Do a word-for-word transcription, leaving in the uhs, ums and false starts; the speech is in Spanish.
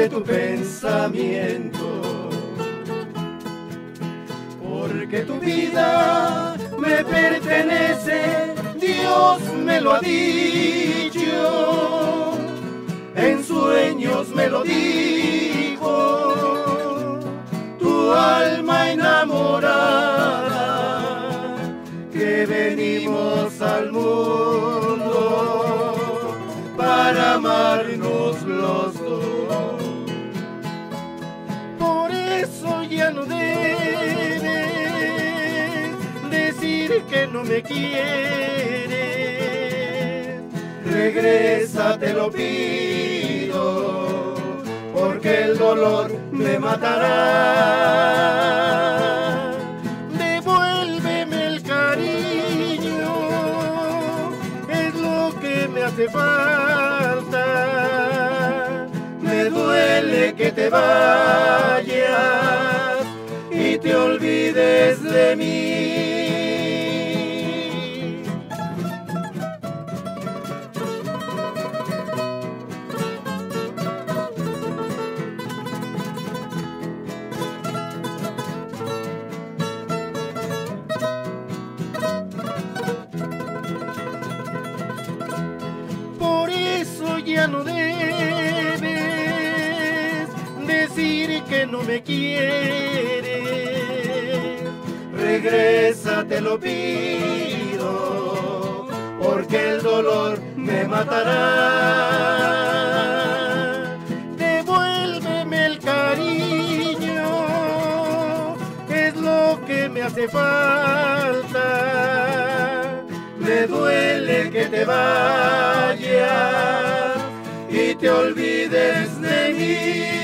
de tu pensamiento, porque tu vida me pertenece, Dios me lo ha dicho, en sueños me lo dijo, tu alma enamorada, que venimos al mundo para amarnos los dos. Por eso ya no debes decir que no me quieres. Regresa, te lo pido, porque el dolor me matará. Devuélveme el cariño, es lo que me hace falta. Me duele que te vayas y te olvides de mí. Por eso ya no debes decir que no me quieres. Regresa, te lo pido, porque el dolor me matará. Devuélveme el cariño, es lo que me hace falta. Me duele que te vayas y te olvides de mí.